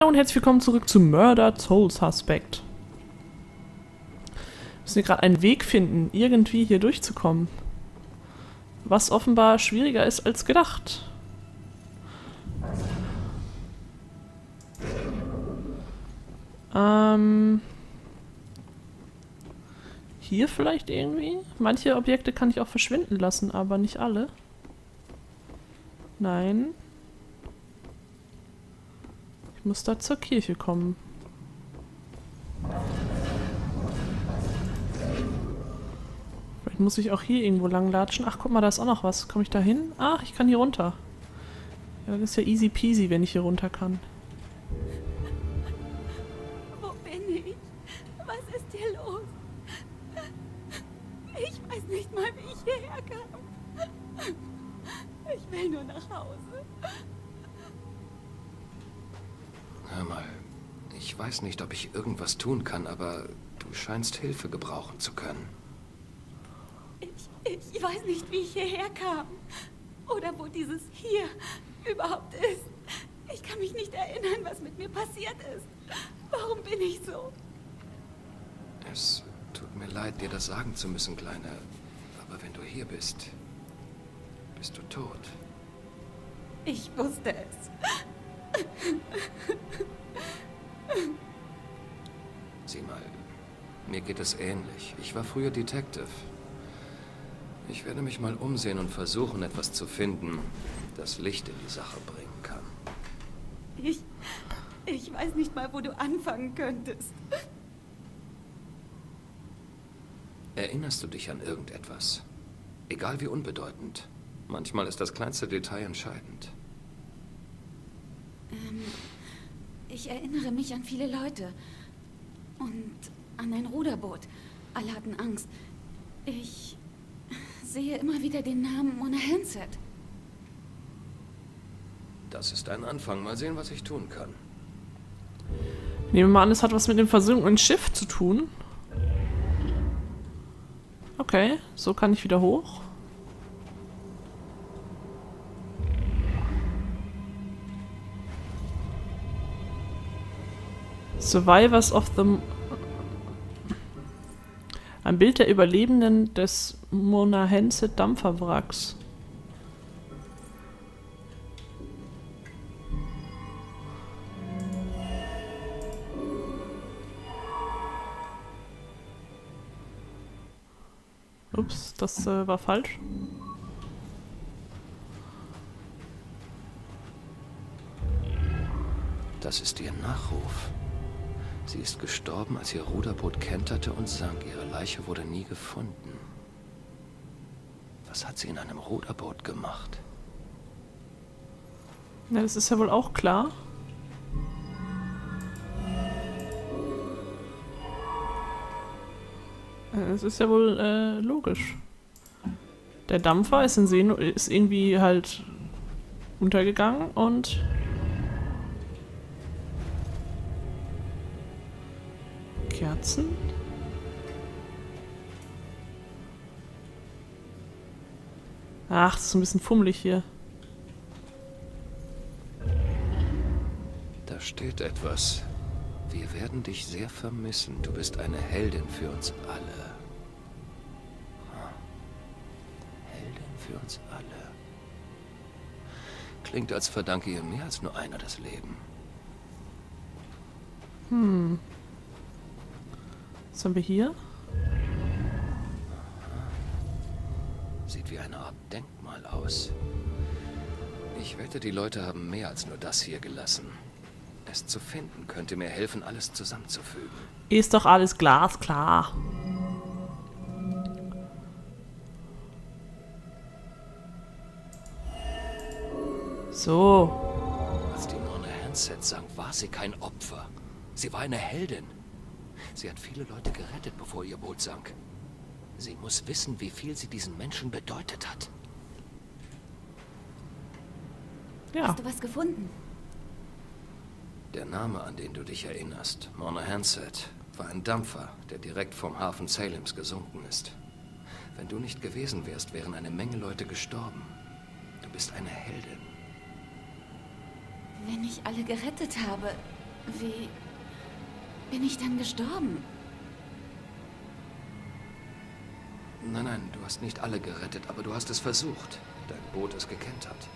Hallo und herzlich willkommen zurück zu Murdered Soul Suspect. Wir müssen hier gerade einen Weg finden, irgendwie hier durchzukommen. Was offenbar schwieriger ist als gedacht. Hier vielleicht irgendwie? Manche Objekte kann ich auch verschwinden lassen, aber nicht alle. Nein. Ich muss da zur Kirche kommen. Vielleicht muss ich auch hier irgendwo lang latschen. Ach, guck mal, da ist auch noch was. Komme ich da hin? Ach, ich kann hier runter. Ja, das ist ja easy peasy, wenn ich hier runter kann. Wo bin ich? Was ist hier los? Ich weiß nicht mal, wie ich hierher kam. Ich will nur nach Hause. Hör mal, ich weiß nicht, ob ich irgendwas tun kann, aber du scheinst Hilfe gebrauchen zu können. Ich weiß nicht, wie ich hierher kam. Oder wo dieses hier überhaupt ist. Ich kann mich nicht erinnern, was mit mir passiert ist. Warum bin ich so? Es tut mir leid, dir das sagen zu müssen, Kleine. Aber wenn du hier bist, bist du tot. Ich wusste es. Sieh mal, mir geht es ähnlich. Ich war früher Detective. Ich werde mich mal umsehen und versuchen, etwas zu finden, das Licht in die Sache bringen kann. Ich weiß nicht mal, wo du anfangen könntest. Erinnerst du dich an irgendetwas? Egal wie unbedeutend. Manchmal ist das kleinste Detail entscheidend. Ich erinnere mich an viele Leute. Und an ein Ruderboot. Alle hatten Angst. Ich sehe immer wieder den Namen Mona Hensett. Das ist ein Anfang. Mal sehen, was ich tun kann. Nehmen wir mal an, es hat was mit dem versunkenen Schiff zu tun. Okay, so kann ich wieder hoch. Survivors of the... Ein Bild der Überlebenden des Mona Hensett Dampferwracks. Ups, das war falsch. Das ist ihr Nachruf. Sie ist gestorben, als ihr Ruderboot kenterte und sank. Ihre Leiche wurde nie gefunden. Was hat sie in einem Ruderboot gemacht? Ja, das ist ja wohl auch klar. Das ist ja wohl logisch. Der Dampfer ist in See, ist irgendwie halt untergegangen und Kerzen? Ach, das ist ein bisschen fummelig hier. Da steht etwas. Wir werden dich sehr vermissen. Du bist eine Heldin für uns alle. Heldin für uns alle. Klingt, als verdanke ihr mehr als nur einer das Leben. Was haben wir hier? Sieht wie eine Art Denkmal aus. Ich wette, die Leute haben mehr als nur das hier gelassen. Es zu finden, könnte mir helfen, alles zusammenzufügen. Ist doch alles glasklar. So. Als die Mona Hensett sang, war sie kein Opfer. Sie war eine Heldin. Sie hat viele Leute gerettet, bevor ihr Boot sank. Sie muss wissen, wie viel sie diesen Menschen bedeutet hat. Ja. Hast du was gefunden? Der Name, an den du dich erinnerst, Mona Hensett, war ein Dampfer, der direkt vom Hafen Salems gesunken ist. Wenn du nicht gewesen wärst, wären eine Menge Leute gestorben. Du bist eine Heldin. Wenn ich alle gerettet habe, Wie bin ich dann gestorben? Nein, nein, du hast nicht alle gerettet, aber du hast es versucht. Dein Boot ist gekentert.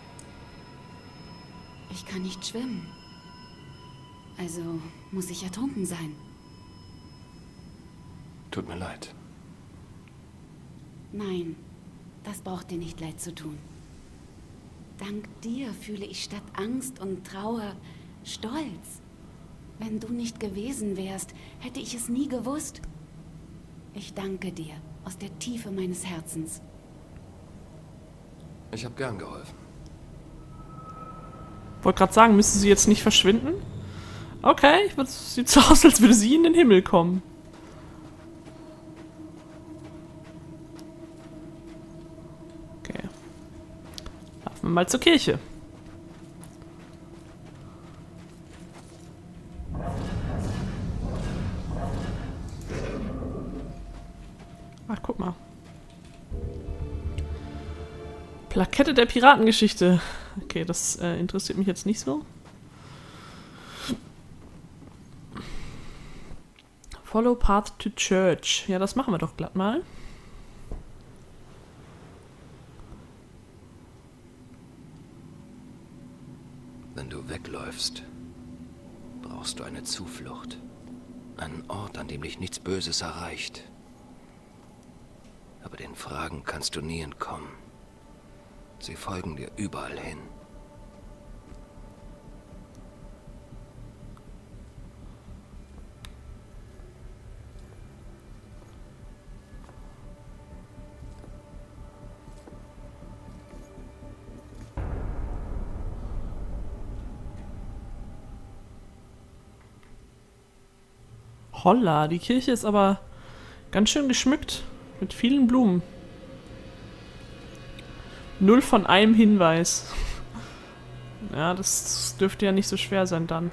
Ich kann nicht schwimmen. Also muss ich ertrunken sein. Tut mir leid. Nein, das braucht dir nicht leid zu tun. Dank dir fühle ich statt Angst und Trauer Stolz. Wenn du nicht gewesen wärst, hätte ich es nie gewusst. Ich danke dir aus der Tiefe meines Herzens. Ich habe gern geholfen. Wollte gerade sagen, müsste sie jetzt nicht verschwinden? Okay, sieht so aus, als würde sie in den Himmel kommen. Okay. Laufen wir mal zur Kirche. Ach, guck mal. Plakette der Piratengeschichte. Okay, das interessiert mich jetzt nicht so. Follow path to church. Ja, das machen wir doch glatt mal. Wenn du wegläufst, brauchst du eine Zuflucht. Einen Ort, an dem dich nichts Böses erreicht. Aber den Fragen kannst du nie entkommen. Sie folgen dir überall hin. Holla, die Kirche ist aber ganz schön geschmückt. Mit vielen Blumen. 0 von einem Hinweis. Ja, das dürfte ja nicht so schwer sein dann.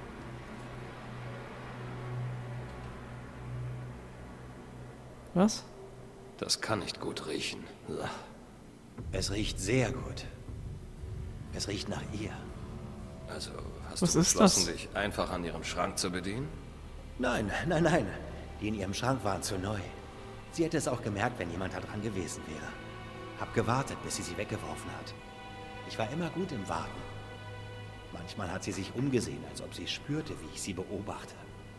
Was? Das kann nicht gut riechen. Es riecht sehr gut. Es riecht nach ihr. Also, hast Was du ist beschlossen, das? dich einfach an ihrem Schrank zu bedienen? Nein, nein, nein. Die in ihrem Schrank waren zu neu. Sie hätte es auch gemerkt, wenn jemand da dran gewesen wäre. Hab gewartet, bis sie weggeworfen hat. Ich war immer gut im Warten. Manchmal hat sie sich umgesehen, als ob sie spürte, wie ich sie beobachte.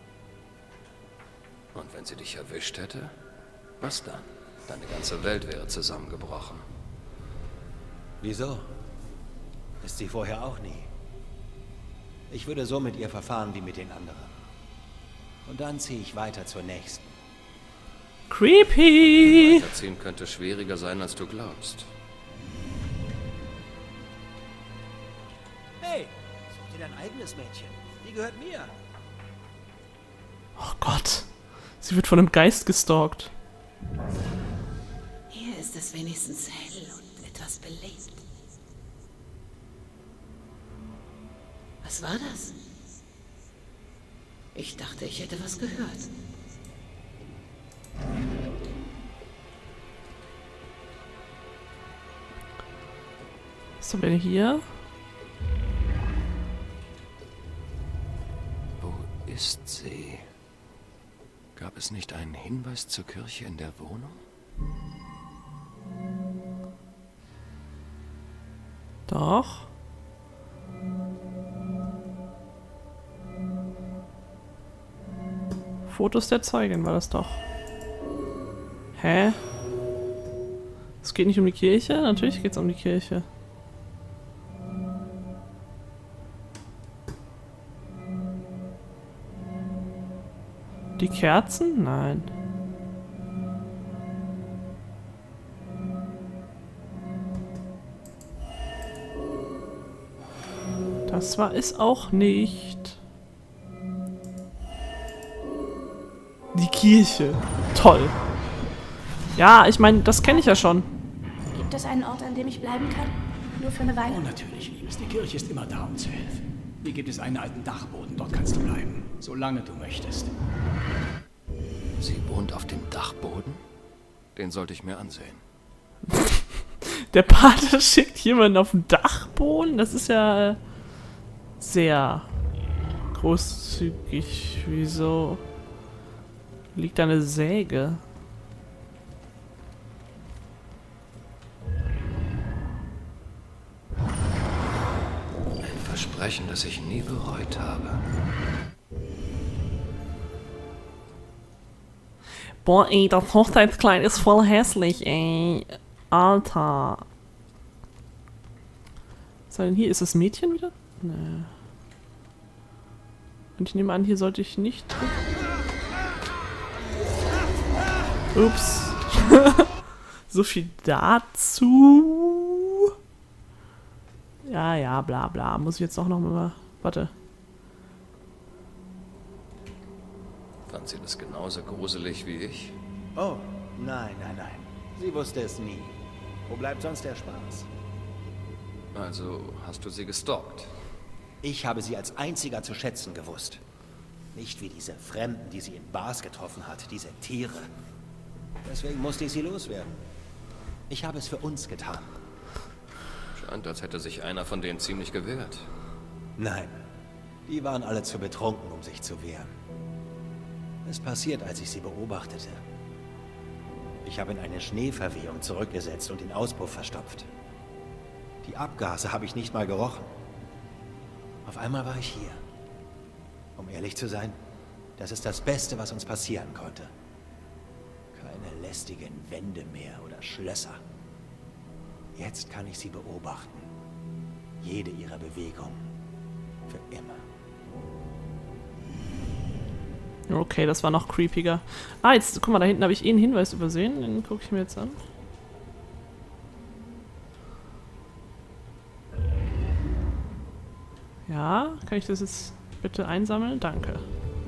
Und wenn sie dich erwischt hätte? Was dann? Deine ganze Welt wäre zusammengebrochen. Wieso? Ist sie vorher auch nie. Ich würde so mit ihr verfahren wie mit den anderen. Und dann ziehe ich weiter zur nächsten. Creepy! Weiterziehen könnte schwieriger sein, als du glaubst. Hey, such dir dein eigenes Mädchen. Die gehört mir. Oh Gott. Sie wird von einem Geist gestalkt. Hier ist es wenigstens hell und etwas belebt. Was war das? Ich dachte, ich hätte was gehört. Was haben wir denn hier? Wo ist sie? Gab es nicht einen Hinweis zur Kirche in der Wohnung? Doch. Fotos der Zeugin war das doch. Hä? Es geht nicht um die Kirche? Natürlich geht es um die Kirche. Die Kerzen? Nein. Das war es auch nicht. Die Kirche. Toll. Ja, ich meine, das kenne ich ja schon. Gibt es einen Ort, an dem ich bleiben kann? Nur für eine Weile? Oh, natürlich, Liebes. Die Kirche ist immer da, um zu helfen. Hier gibt es einen alten Dachboden. Dort kannst du bleiben. Solange du möchtest. Sie wohnt auf dem Dachboden? Den sollte ich mir ansehen. Der Pater schickt jemanden auf den Dachboden? Das ist ja sehr großzügig. Wieso liegt da eine Säge? Ein Versprechen, das ich nie bereut habe. Boah, ey, das Hochzeitskleid ist voll hässlich, ey. Alter. Was war denn hier? Ist das Mädchen wieder? Nee. Und ich nehme an, hier sollte ich nicht... Ups. So viel dazu. Ja, ja, bla bla. Muss ich jetzt auch noch mal... Warte. Fand sie das genauso gruselig wie ich? Oh, nein, nein, nein. Sie wusste es nie. Wo bleibt sonst der Spaß? Also hast du sie gestalkt? Ich habe sie als einziger zu schätzen gewusst. Nicht wie diese Fremden, die sie in Bars getroffen hat, diese Tiere. Deswegen musste ich sie loswerden. Ich habe es für uns getan. Scheint, als hätte sich einer von denen ziemlich gewehrt. Nein, die waren alle zu betrunken, um sich zu wehren. Es passiert, als ich sie beobachtete. Ich habe in eine Schneeverwehung zurückgesetzt und den Auspuff verstopft. Die Abgase habe ich nicht mal gerochen. Auf einmal war ich hier. Um ehrlich zu sein, das ist das Beste, was uns passieren konnte. Keine lästigen Wände mehr oder Schlösser. Jetzt kann ich sie beobachten. Jede ihrer Bewegungen. Für immer. Okay, das war noch creepiger. Ah, jetzt, guck mal, da hinten habe ich einen Hinweis übersehen. Den gucke ich mir jetzt an. Ja, kann ich das jetzt bitte einsammeln? Danke.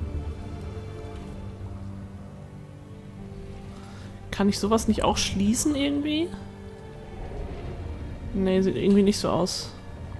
Kann ich sowas nicht auch schließen irgendwie? Nee, sieht irgendwie nicht so aus.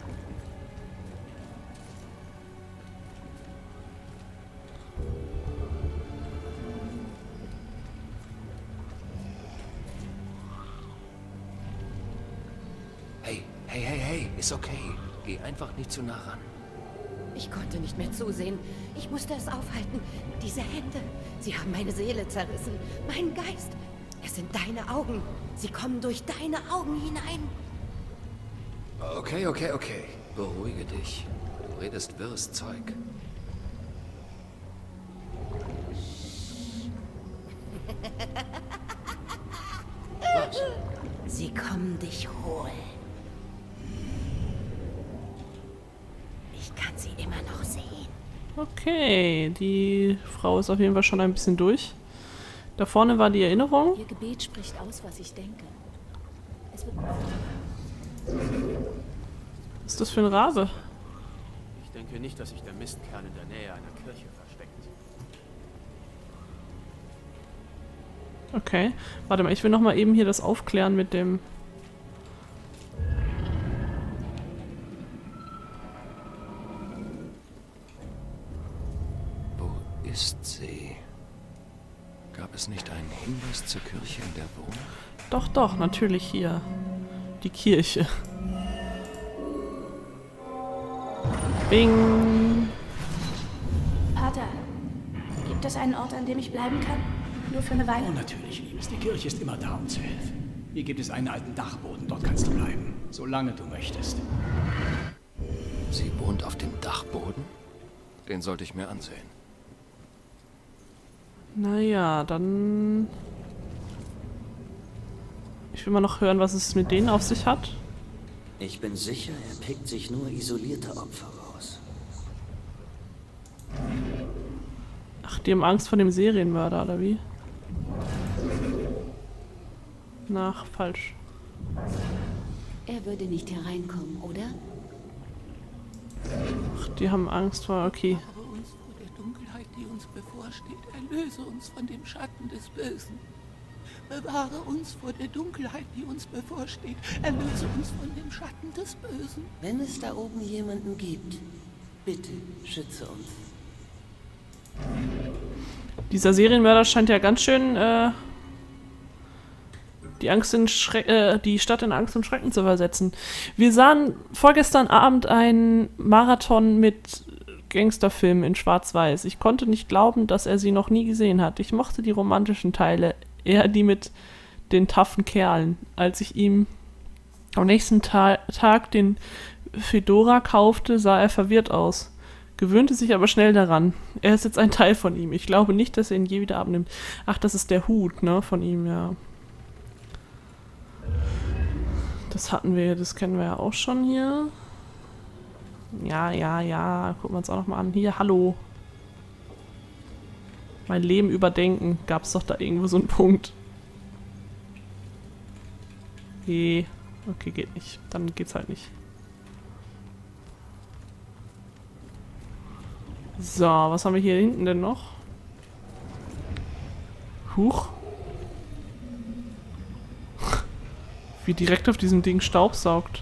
Hey, ist okay. Geh einfach nicht zu nah ran. Ich konnte nicht mehr zusehen. Ich musste es aufhalten. Diese Hände, sie haben meine Seele zerrissen. Meinen Geist. Es sind deine Augen. Sie kommen durch deine Augen hinein. Okay. Beruhige dich. Du redest wirres Zeug. Was? Sie kommen dich holen. Ich kann sie immer noch sehen. Okay, die Frau ist auf jeden Fall schon ein bisschen durch. Da vorne war die Erinnerung. Ihr Gebet spricht aus, was ich denke. Es wird... Was ist das für ein Rabe? Ich denke nicht, dass sich der Mistkern in der Nähe einer Kirche versteckt. Okay. Warte mal, ich will noch mal eben hier das aufklären mit dem... Wo ist sie? Gab es nicht einen Hinweis zur Kirche in der Wohnung? Doch, doch, natürlich hier. Die Kirche. Bing! Pater, gibt es einen Ort, an dem ich bleiben kann? Nur für eine Oh, Weile? natürlich, Liebes. Die Kirche ist immer da, um zu helfen. Hier gibt es einen alten Dachboden. Dort kannst du bleiben. Solange du möchtest. Sie wohnt auf dem Dachboden? Den sollte ich mir ansehen. Naja, dann... Ich will mal noch hören, was es mit denen auf sich hat. Ich bin sicher, er pickt sich nur isolierte Opfer raus. Ach, die haben Angst vor dem Serienmörder, oder wie? Nach, falsch. Er würde nicht hereinkommen, oder? Ach, die haben Angst vor, okay. Bewahre uns vor der Dunkelheit, die uns bevorsteht. Erlöse uns von dem Schatten des Bösen. Bewahre uns vor der Dunkelheit, die uns bevorsteht. Erlöse uns von dem Schatten des Bösen. Wenn es da oben jemanden gibt, bitte schütze uns. Dieser Serienmörder scheint ja ganz schön die Stadt in Angst und Schrecken zu versetzen. Wir sahen vorgestern Abend einen Marathon mit Gangsterfilmen in Schwarz-Weiß. Ich konnte nicht glauben, dass er sie noch nie gesehen hat. Ich mochte die romantischen Teile, eher die mit den taffen Kerlen. Als ich ihm am nächsten Tag den Fedora kaufte, sah er verwirrt aus. Gewöhnte sich aber schnell daran. Er ist jetzt ein Teil von ihm. Ich glaube nicht, dass er ihn je wieder abnimmt. Ach, das ist der Hut, ne, von ihm, ja. Das hatten wir, das kennen wir ja auch schon hier. Ja. Gucken wir uns auch nochmal an. Hier, hallo. Mein Leben überdenken. Gab es doch da irgendwo so einen Punkt. Okay, geht nicht. Dann geht's halt nicht. So, was haben wir hier hinten denn noch? Huch. Wie direkt auf diesem Ding Staub saugt.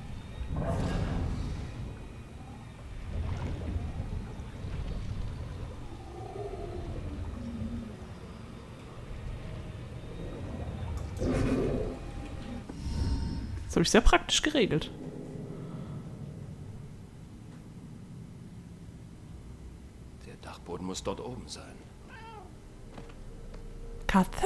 Das habe ich sehr praktisch geregelt. Der Dachboden muss dort oben sein. Katze?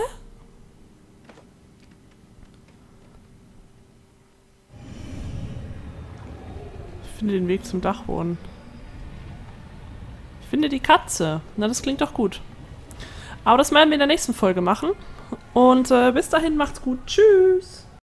Ich finde den Weg zum Dachboden. Ich finde die Katze. Na, das klingt doch gut. Aber das werden wir in der nächsten Folge machen. Und bis dahin macht's gut. Tschüss.